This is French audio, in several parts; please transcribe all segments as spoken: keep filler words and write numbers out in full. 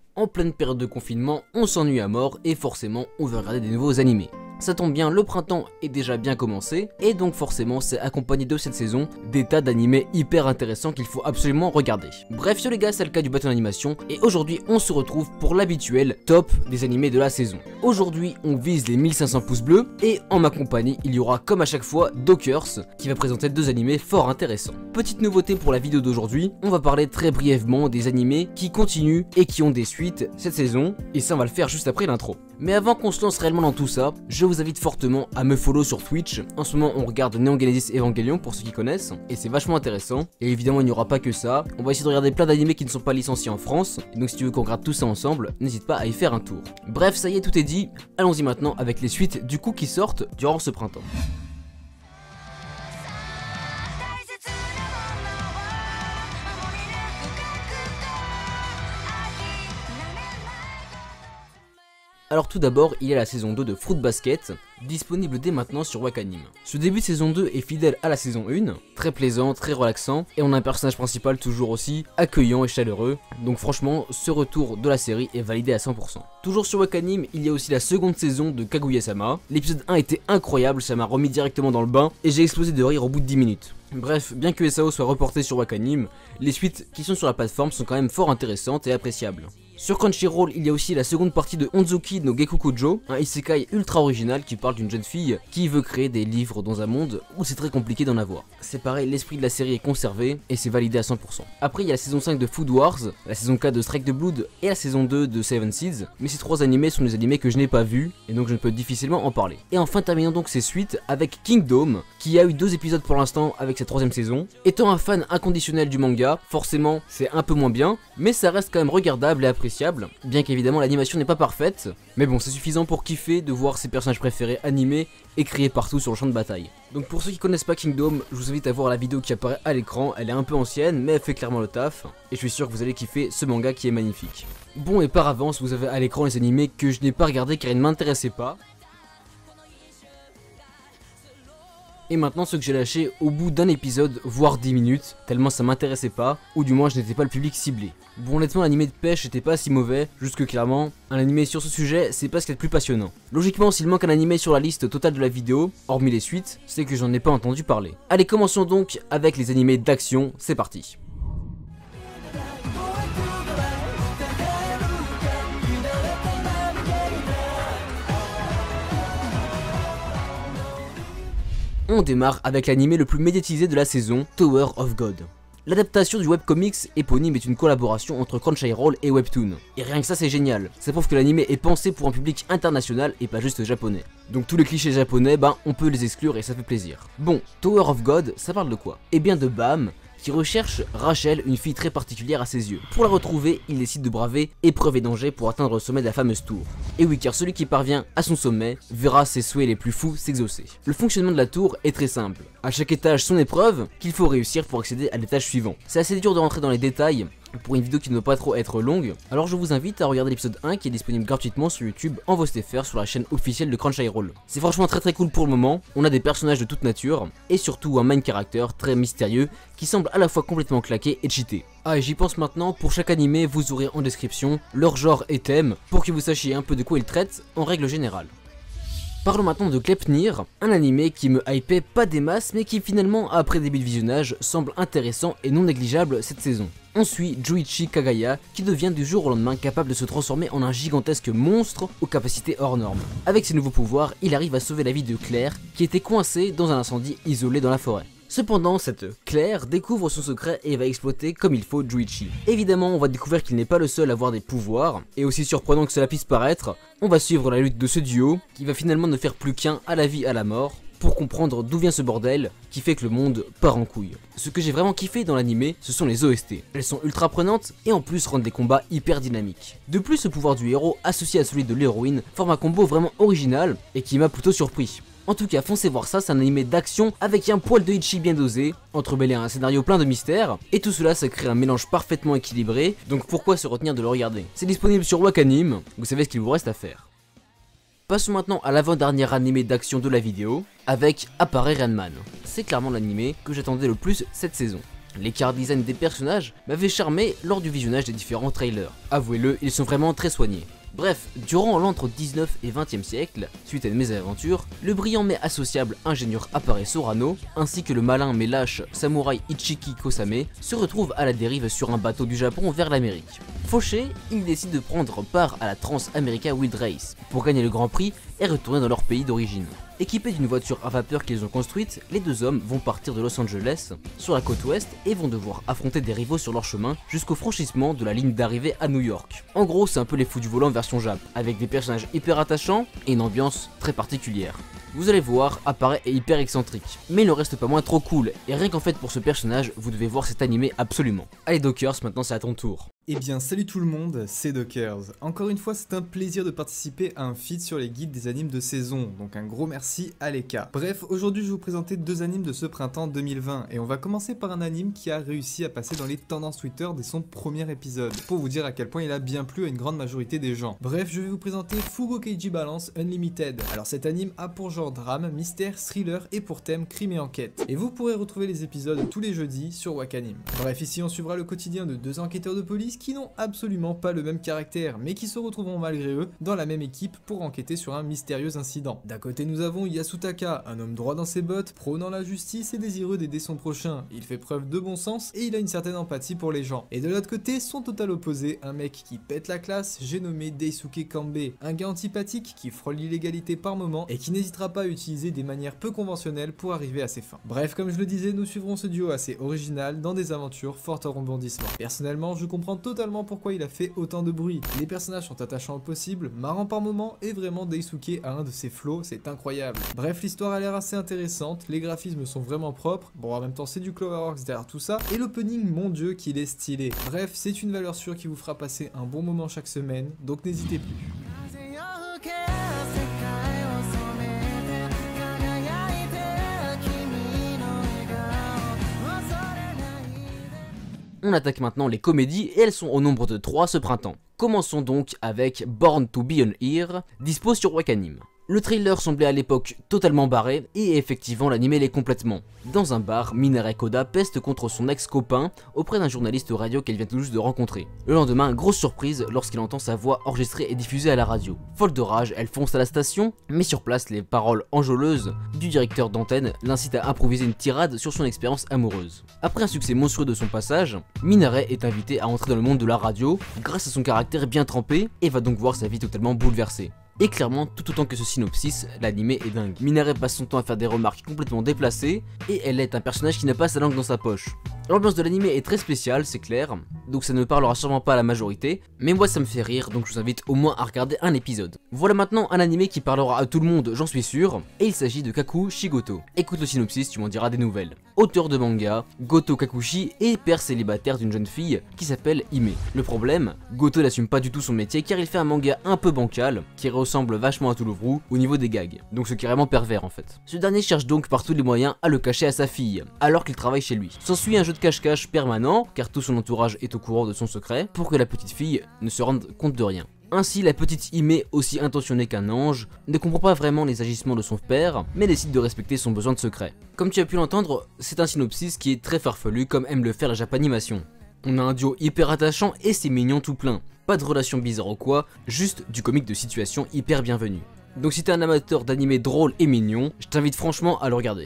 En pleine période de confinement, on s'ennuie à mort et forcément on veut regarder des nouveaux animés. Ça tombe bien, le printemps est déjà bien commencé et donc forcément c'est accompagné de cette saison des tas d'animés hyper intéressants qu'il faut absolument regarder. Bref yo les gars, c'est le cas du bâton d'animation et aujourd'hui on se retrouve pour l'habituel top des animés de la saison. Aujourd'hui on vise les mille cinq cents pouces bleus et en ma compagnie il y aura comme à chaque fois Dokers qui va présenter deux animés fort intéressants. Petite nouveauté pour la vidéo d'aujourd'hui, on va parler très brièvement des animés qui continuent et qui ont des suites cette saison et ça on va le faire juste après l'intro. Mais avant qu'on se lance réellement dans tout ça, je vous invite fortement à me follow sur Twitch. En ce moment on regarde Neon Genesis Evangelion pour ceux qui connaissent et c'est vachement intéressant. Et évidemment il n'y aura pas que ça, on va essayer de regarder plein d'animés qui ne sont pas licenciés en France. Et donc si tu veux qu'on regarde tout ça ensemble, n'hésite pas à y faire un tour. Bref, ça y est, tout est dit, allons-y maintenant avec les suites du coup qui sortent durant ce printemps. Alors tout d'abord, il y a la saison deux de Fruit Basket, disponible dès maintenant sur Wakanim. Ce début de saison deux est fidèle à la saison un, très plaisant, très relaxant, et on a un personnage principal toujours aussi accueillant et chaleureux, donc franchement, ce retour de la série est validé à cent pour cent. Toujours sur Wakanim, il y a aussi la seconde saison de Kaguya-sama. L'épisode un était incroyable, ça m'a remis directement dans le bain, et j'ai explosé de rire au bout de dix minutes. Bref, bien que S A O soit reporté sur Wakanim, les suites qui sont sur la plateforme sont quand même fort intéressantes et appréciables. Sur Crunchyroll, il y a aussi la seconde partie de Onzuki no Gekukujo, un isekai ultra original qui parle d'une jeune fille qui veut créer des livres dans un monde où c'est très compliqué d'en avoir. C'est pareil, l'esprit de la série est conservé et c'est validé à cent pour cent. Après, il y a la saison cinq de Food Wars, la saison quatre de Strike the Blood et la saison deux de Seven Seeds, mais ces trois animés sont des animés que je n'ai pas vus et donc je ne peux difficilement en parler. Et enfin, terminons donc ces suites avec Kingdom, qui a eu deux épisodes pour l'instant avec cette troisième saison. Étant un fan inconditionnel du manga, forcément c'est un peu moins bien, mais ça reste quand même regardable et appréciable. Bien qu'évidemment l'animation n'est pas parfaite, mais bon c'est suffisant pour kiffer de voir ses personnages préférés animés et criés partout sur le champ de bataille. Donc pour ceux qui connaissent pas Kingdom, je vous invite à voir la vidéo qui apparaît à l'écran, elle est un peu ancienne mais elle fait clairement le taf, et je suis sûr que vous allez kiffer ce manga qui est magnifique. Bon, et par avance vous avez à l'écran les animés que je n'ai pas regardés car ils ne m'intéressaient pas. Et maintenant ceux que j'ai lâchés au bout d'un épisode, voire dix minutes, tellement ça m'intéressait pas, ou du moins je n'étais pas le public ciblé. Bon, honnêtement l'animé de pêche était pas si mauvais, juste que clairement, un animé sur ce sujet c'est pas ce qu'il y a de plus passionnant. Logiquement s'il manque un animé sur la liste totale de la vidéo, hormis les suites, c'est que j'en ai pas entendu parler. Allez, commençons donc avec les animés d'action, c'est parti. On démarre avec l'animé le plus médiatisé de la saison, Tower of God. L'adaptation du webcomics éponyme est une collaboration entre Crunchyroll et Webtoon. Et rien que ça c'est génial, ça prouve que l'animé est pensé pour un public international et pas juste japonais. Donc tous les clichés japonais, ben on peut les exclure et ça fait plaisir. Bon, Tower of God, ça parle de quoi? Eh bien de Bam, qui recherche Rachel, une fille très particulière à ses yeux. Pour la retrouver, il décide de braver épreuves et dangers pour atteindre le sommet de la fameuse tour. Et oui, car celui qui parvient à son sommet verra ses souhaits les plus fous s'exaucer. Le fonctionnement de la tour est très simple. À chaque étage son épreuve qu'il faut réussir pour accéder à l'étage suivant. C'est assez dur de rentrer dans les détails pour une vidéo qui ne doit pas trop être longue, alors je vous invite à regarder l'épisode un qui est disponible gratuitement sur YouTube en V O S T F R sur la chaîne officielle de Crunchyroll. C'est franchement très très cool pour le moment, on a des personnages de toute nature, et surtout un main character très mystérieux qui semble à la fois complètement claqué et cheaté. Ah, et j'y pense maintenant, pour chaque animé vous aurez en description leur genre et thème pour que vous sachiez un peu de quoi ils traitent en règle générale. Parlons maintenant de Gleipnir, un animé qui me hypait pas des masses mais qui finalement après début de visionnage semble intéressant et non négligeable cette saison. On suit Juichi Kagaya qui devient du jour au lendemain capable de se transformer en un gigantesque monstre aux capacités hors normes. Avec ses nouveaux pouvoirs, il arrive à sauver la vie de Claire qui était coincée dans un incendie isolé dans la forêt. Cependant, cette Claire découvre son secret et va exploiter comme il faut Juichi. Évidemment, on va découvrir qu'il n'est pas le seul à avoir des pouvoirs, et aussi surprenant que cela puisse paraître, on va suivre la lutte de ce duo, qui va finalement ne faire plus qu'un à la vie à la mort, pour comprendre d'où vient ce bordel qui fait que le monde part en couille. Ce que j'ai vraiment kiffé dans l'animé, ce sont les O S T. Elles sont ultra prenantes et en plus rendent les combats hyper dynamiques. De plus, le pouvoir du héros associé à celui de l'héroïne forme un combo vraiment original et qui m'a plutôt surpris. En tout cas, foncez voir ça, c'est un animé d'action avec un poil de Ichi bien dosé, entremêlé à un scénario plein de mystères, et tout cela ça crée un mélange parfaitement équilibré, donc pourquoi se retenir de le regarder? C'est disponible sur Wakanim, vous savez ce qu'il vous reste à faire. Passons maintenant à l'avant-dernier animé d'action de la vidéo, avec Apparaît Ranman. C'est clairement l'animé que j'attendais le plus cette saison. Les car design des personnages m'avaient charmé lors du visionnage des différents trailers. Avouez-le, ils sont vraiment très soignés. Bref, durant l'entre dix-neuvième et vingtième siècle, suite à une mésaventure, le brillant mais associable ingénieur apparaît Sorano, ainsi que le malin mais lâche samouraï Ichiki Kosame, se retrouvent à la dérive sur un bateau du Japon vers l'Amérique. Fauché, ils décident de prendre part à la Trans-America Wild Race pour gagner le Grand Prix et retourner dans leur pays d'origine. Équipés d'une voiture à vapeur qu'ils ont construite, les deux hommes vont partir de Los Angeles sur la côte ouest et vont devoir affronter des rivaux sur leur chemin jusqu'au franchissement de la ligne d'arrivée à New York. En gros, c'est un peu les fous du volant version Jap, avec des personnages hyper attachants et une ambiance très particulière. Vous allez voir, apparaît et hyper excentrique, mais il ne reste pas moins trop cool, et rien qu'en fait pour ce personnage, vous devez voir cet animé absolument. Allez Dockers, maintenant c'est à ton tour. Eh bien salut tout le monde, c'est Dockers. Encore une fois c'est un plaisir de participer à un feed sur les guides des animes de saison, donc un gros merci à Leka. Bref, aujourd'hui je vais vous présenter deux animes de ce printemps deux mille vingt, et on va commencer par un anime qui a réussi à passer dans les tendances Twitter dès son premier épisode, pour vous dire à quel point il a bien plu à une grande majorité des gens. Bref, je vais vous présenter Fugo Keiji Balance Unlimited. Alors cet anime a pour genre drame, mystère, thriller et pour thème crime et enquête. Et vous pourrez retrouver les épisodes tous les jeudis sur Wakanim. Bref, ici on suivra le quotidien de deux enquêteurs de police qui n'ont absolument pas le même caractère, mais qui se retrouveront malgré eux dans la même équipe pour enquêter sur un mystérieux incident. D'un côté nous avons Yasutaka, un homme droit dans ses bottes, prônant la justice et désireux d'aider son prochain. Il fait preuve de bon sens et il a une certaine empathie pour les gens. Et de l'autre côté, son total opposé, un mec qui pète la classe, j'ai nommé Daisuke Kambe, un gars antipathique qui frôle l'illégalité par moment et qui n'hésitera pas à utiliser des manières peu conventionnelles pour arriver à ses fins. Bref, comme je le disais, nous suivrons ce duo assez original dans des aventures fortes en rebondissements. Personnellement, je comprends totalement pourquoi il a fait autant de bruit. Les personnages sont attachants au possible, marrants par moments et vraiment Daisuke a un de ses flots, c'est incroyable. Bref, l'histoire a l'air assez intéressante, les graphismes sont vraiment propres, bon en même temps c'est du Cloverworks derrière tout ça, et l'opening, mon dieu qu'il est stylé. Bref, c'est une valeur sûre qui vous fera passer un bon moment chaque semaine, donc n'hésitez plus. On attaque maintenant les comédies et elles sont au nombre de trois ce printemps. Commençons donc avec Born to be an Hero, dispo sur Wakanim. Le trailer semblait à l'époque totalement barré et effectivement l'animé l'est complètement. Dans un bar, Minare Koda peste contre son ex-copain auprès d'un journaliste radio qu'elle vient tout juste de rencontrer. Le lendemain, grosse surprise lorsqu'il entend sa voix enregistrée et diffusée à la radio. Folle de rage, elle fonce à la station, mais sur place les paroles enjôleuses du directeur d'antenne l'incitent à improviser une tirade sur son expérience amoureuse. Après un succès monstrueux de son passage, Minare est invitée à entrer dans le monde de la radio grâce à son caractère bien trempé et va donc voir sa vie totalement bouleversée. Et clairement, tout autant que ce synopsis, l'animé est dingue. Minare passe son temps à faire des remarques complètement déplacées, et elle est un personnage qui n'a pas sa langue dans sa poche. L'ambiance de l'animé est très spéciale, c'est clair, donc ça ne parlera sûrement pas à la majorité, mais moi ça me fait rire, donc je vous invite au moins à regarder un épisode. Voilà maintenant un animé qui parlera à tout le monde, j'en suis sûr, et il s'agit de Kaku Shigoto. Écoute le synopsis, tu m'en diras des nouvelles. Auteur de manga, Goto Kakushi est père célibataire d'une jeune fille qui s'appelle Hime. Le problème, Goto n'assume pas du tout son métier car il fait un manga un peu bancal, qui ressemble vachement à Toulourou au niveau des gags, donc ce qui est vraiment pervers en fait. Ce dernier cherche donc par tous les moyens à le cacher à sa fille, alors qu'il travaille chez lui. S'ensuit un jeu de cache-cache permanent, car tout son entourage est au courant de son secret, pour que la petite fille ne se rende compte de rien. Ainsi, la petite Hime, aussi intentionnée qu'un ange, ne comprend pas vraiment les agissements de son père, mais décide de respecter son besoin de secret. Comme tu as pu l'entendre, c'est un synopsis qui est très farfelu comme aime le faire la Japanimation. On a un duo hyper attachant et c'est mignon tout plein. Pas de relation bizarre ou quoi, juste du comique de situation hyper bienvenu. Donc si t'es un amateur d'animé drôle et mignon, je t'invite franchement à le regarder.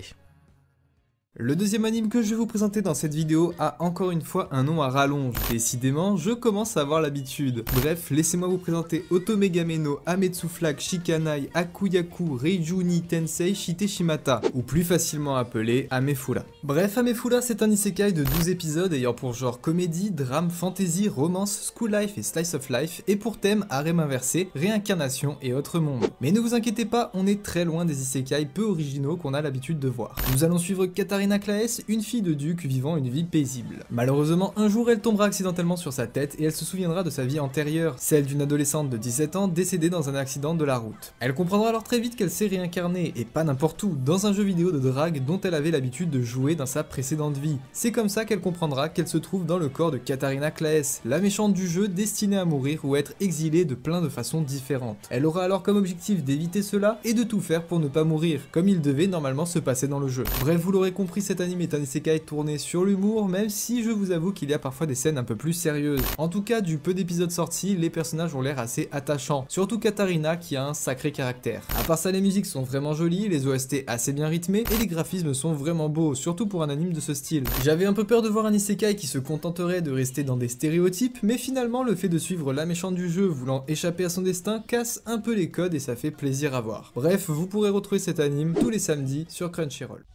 Le deuxième anime que je vais vous présenter dans cette vidéo a encore une fois un nom à rallonge. Décidément, je commence à avoir l'habitude. Bref, laissez-moi vous présenter Otomegame no Ametsu Flag Shikanai Akuyaku Reiju ni Tensei Shiteshimata, ou plus facilement appelé Amefula. Bref, Amefula c'est un isekai de douze épisodes ayant pour genre comédie, drame, fantasy, romance, school life et slice of life, et pour thème harem inversé, réincarnation et autres mondes. Mais ne vous inquiétez pas, on est très loin des isekai peu originaux qu'on a l'habitude de voir. Nous allons suivre Katarina Claes, une fille de duc vivant une vie paisible. Malheureusement, un jour elle tombera accidentellement sur sa tête et elle se souviendra de sa vie antérieure, celle d'une adolescente de dix-sept ans décédée dans un accident de la route. Elle comprendra alors très vite qu'elle s'est réincarnée, et pas n'importe où, dans un jeu vidéo de drague dont elle avait l'habitude de jouer dans sa précédente vie. C'est comme ça qu'elle comprendra qu'elle se trouve dans le corps de Katarina Claes, la méchante du jeu destinée à mourir ou être exilée de plein de façons différentes. Elle aura alors comme objectif d'éviter cela et de tout faire pour ne pas mourir, comme il devait normalement se passer dans le jeu. Bref, vous l'aurez compris, compris, cet anime est un isekai tourné sur l'humour, même si je vous avoue qu'il y a parfois des scènes un peu plus sérieuses. En tout cas, du peu d'épisodes sortis, les personnages ont l'air assez attachants, surtout Katarina qui a un sacré caractère. À part ça, les musiques sont vraiment jolies, les O S T assez bien rythmés et les graphismes sont vraiment beaux, surtout pour un anime de ce style. J'avais un peu peur de voir un isekai qui se contenterait de rester dans des stéréotypes, mais finalement le fait de suivre la méchante du jeu voulant échapper à son destin casse un peu les codes et ça fait plaisir à voir. Bref, vous pourrez retrouver cet anime tous les samedis sur Crunchyroll.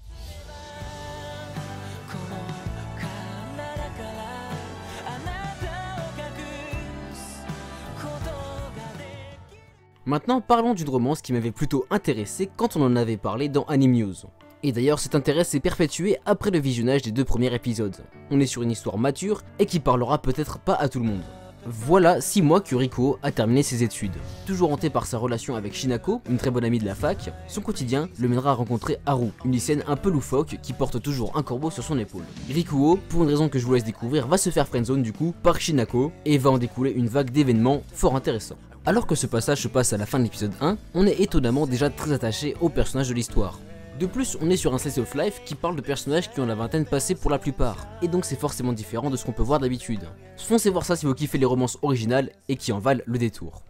Maintenant, parlons d'une romance qui m'avait plutôt intéressé quand on en avait parlé dans Anime News. Et d'ailleurs, cet intérêt s'est perpétué après le visionnage des deux premiers épisodes. On est sur une histoire mature et qui parlera peut-être pas à tout le monde. Voilà six mois que Rikuo a terminé ses études. Toujours hanté par sa relation avec Shinako, une très bonne amie de la fac, son quotidien le mènera à rencontrer Haru, une lycéenne un peu loufoque qui porte toujours un corbeau sur son épaule. Rikuo, pour une raison que je vous laisse découvrir, va se faire friendzone du coup par Shinako et va en découler une vague d'événements fort intéressants. Alors que ce passage se passe à la fin de l'épisode un, on est étonnamment déjà très attaché aux personnages de l'histoire. De plus, on est sur un slice of life qui parle de personnages qui ont la vingtaine passée pour la plupart, et donc c'est forcément différent de ce qu'on peut voir d'habitude. Foncez voir ça si vous kiffez les romances originales et qui en valent le détour.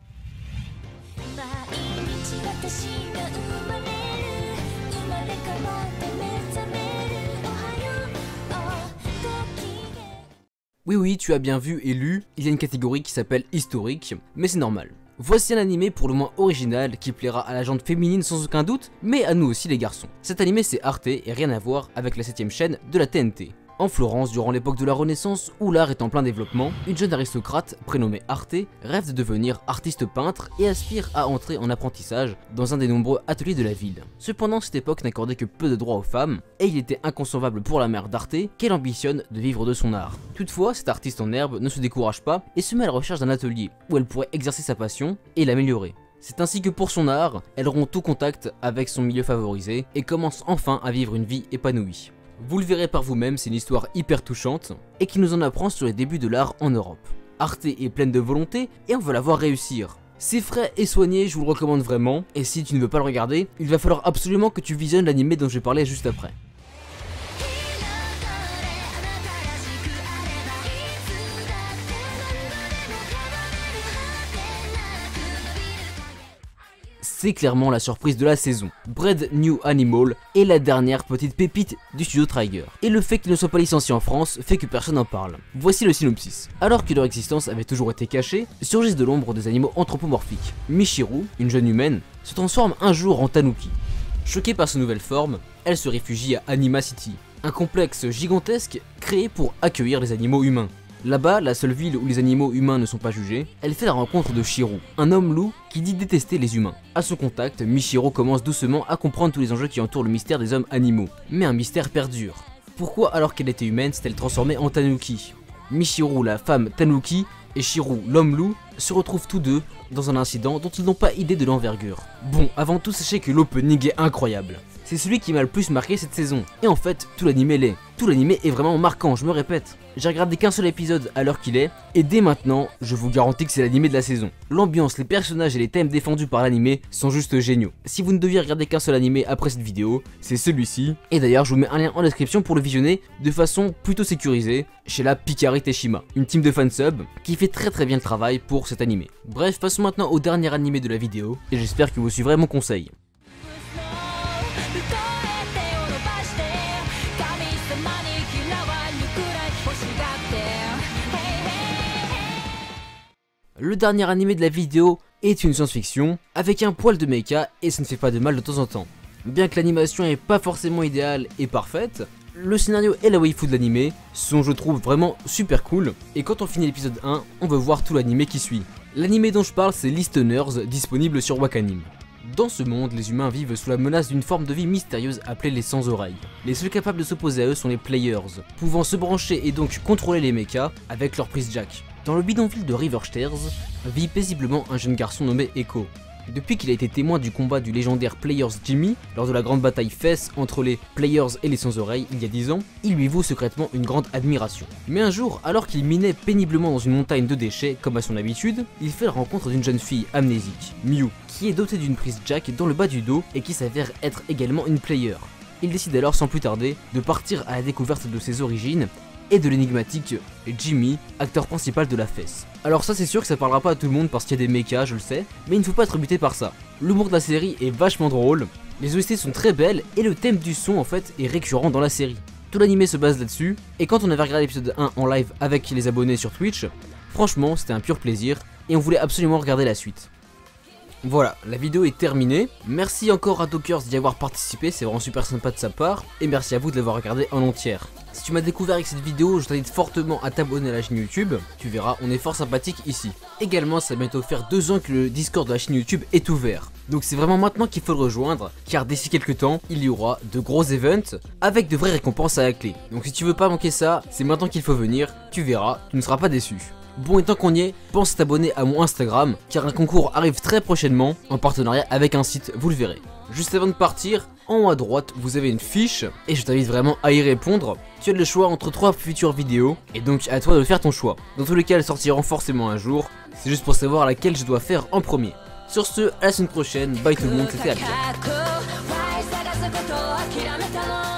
Oui oui, tu as bien vu et lu, il y a une catégorie qui s'appelle historique, mais c'est normal. Voici un animé pour le moins original qui plaira à la gente féminine sans aucun doute, mais à nous aussi les garçons. Cet animé c'est Arte et rien à voir avec la septième chaîne de la T N T. En Florence, durant l'époque de la Renaissance, où l'art est en plein développement, une jeune aristocrate, prénommée Arte, rêve de devenir artiste peintre et aspire à entrer en apprentissage dans un des nombreux ateliers de la ville. Cependant, cette époque n'accordait que peu de droits aux femmes, et il était inconcevable pour la mère d'Arte qu'elle ambitionne de vivre de son art. Toutefois, cette artiste en herbe ne se décourage pas et se met à la recherche d'un atelier où elle pourrait exercer sa passion et l'améliorer. C'est ainsi que pour son art, elle rompt tout contact avec son milieu favorisé et commence enfin à vivre une vie épanouie. Vous le verrez par vous-même, c'est une histoire hyper touchante et qui nous en apprend sur les débuts de l'art en Europe. Arte est pleine de volonté et on veut la voir réussir. C'est frais et soigné, je vous le recommande vraiment, et si tu ne veux pas le regarder, il va falloir absolument que tu visionnes l'animé dont je vais parler juste après. C'est clairement la surprise de la saison. Bread New Animal est la dernière petite pépite du studio Trigger. Et le fait qu'il ne soit pas licencié en France fait que personne n'en parle. Voici le synopsis. Alors que leur existence avait toujours été cachée, surgissent de l'ombre des animaux anthropomorphiques. Michiru, une jeune humaine, se transforme un jour en tanuki. Choquée par sa nouvelle forme, elle se réfugie à Anima City, un complexe gigantesque créé pour accueillir les animaux humains. Là-bas, la seule ville où les animaux humains ne sont pas jugés, elle fait la rencontre de Shiro, un homme loup qui dit détester les humains. À son contact, Michiru commence doucement à comprendre tous les enjeux qui entourent le mystère des hommes animaux. Mais un mystère perdure. Pourquoi, alors qu'elle était humaine, s'est-elle transformée en tanuki? Michiru, la femme tanuki, et Shiro, l'homme loup, se retrouvent tous deux dans un incident dont ils n'ont pas idée de l'envergure. Bon, avant tout, sachez que l'opening est incroyable. C'est celui qui m'a le plus marqué cette saison. Et en fait, tout l'animé l'est. Tout l'animé est vraiment marquant, je me répète. J'ai regardé qu'un seul épisode à l'heure qu'il est, et dès maintenant, je vous garantis que c'est l'animé de la saison. L'ambiance, les personnages et les thèmes défendus par l'animé sont juste géniaux. Si vous ne deviez regarder qu'un seul animé après cette vidéo, c'est celui-ci. Et d'ailleurs, je vous mets un lien en description pour le visionner de façon plutôt sécurisée chez la Picari Teshima, une team de fansub qui fait très très bien le travail pour cet animé. Bref, passons maintenant au dernier animé de la vidéo, et j'espère que vous suivrez mon conseil. Le dernier animé de la vidéo est une science-fiction avec un poil de mecha et ça ne fait pas de mal de temps en temps. Bien que l'animation n'est pas forcément idéale et parfaite, le scénario et la waifu de l'animé sont, je trouve, vraiment super cool, et quand on finit l'épisode un, on veut voir tout l'animé qui suit. L'animé dont je parle, c'est Listeners, disponible sur Wakanim. Dans ce monde, les humains vivent sous la menace d'une forme de vie mystérieuse appelée les sans-oreilles. Les seuls capables de s'opposer à eux sont les players, pouvant se brancher et donc contrôler les mechas avec leur prise jack. Dans le bidonville de Riverstairs, vit paisiblement un jeune garçon nommé Echo. Depuis qu'il a été témoin du combat du légendaire Players Jimmy, lors de la grande bataille Fess entre les Players et les sans-oreilles il y a dix ans, il lui voue secrètement une grande admiration. Mais un jour, alors qu'il minait péniblement dans une montagne de déchets, comme à son habitude, il fait la rencontre d'une jeune fille amnésique, Miu, qui est dotée d'une prise jack dans le bas du dos et qui s'avère être également une player. Il décide alors sans plus tarder de partir à la découverte de ses origines et de l'énigmatique Jimmy, acteur principal de la fesse. Alors ça c'est sûr que ça parlera pas à tout le monde parce qu'il y a des mechas, je le sais, mais il ne faut pas être buté par ça. L'humour de la série est vachement drôle, les O S T sont très belles et le thème du son en fait est récurrent dans la série. Tout l'animé se base là-dessus, et quand on avait regardé l'épisode un en live avec les abonnés sur Twitch, franchement c'était un pur plaisir et on voulait absolument regarder la suite. Voilà, la vidéo est terminée. Merci encore à Dokers d'y avoir participé, c'est vraiment super sympa de sa part. Et merci à vous de l'avoir regardé en entière. Si tu m'as découvert avec cette vidéo, je t'invite fortement à t'abonner à la chaîne YouTube. Tu verras, on est fort sympathique ici. Également, ça va bientôt faire deux ans que le Discord de la chaîne YouTube est ouvert. Donc c'est vraiment maintenant qu'il faut le rejoindre, car d'ici quelques temps, il y aura de gros events avec de vraies récompenses à la clé. Donc si tu veux pas manquer ça, c'est maintenant qu'il faut venir. Tu verras, tu ne seras pas déçu. Bon, et tant qu'on y est, pense à t'abonner à mon Instagram, car un concours arrive très prochainement, en partenariat avec un site, vous le verrez. Juste avant de partir, en haut à droite, vous avez une fiche, et je t'invite vraiment à y répondre. Tu as le choix entre trois futures vidéos, et donc à toi de faire ton choix. Dans tous les cas, elles sortiront forcément un jour, c'est juste pour savoir laquelle je dois faire en premier. Sur ce, à la semaine prochaine, bye tout le monde, c'était Alka.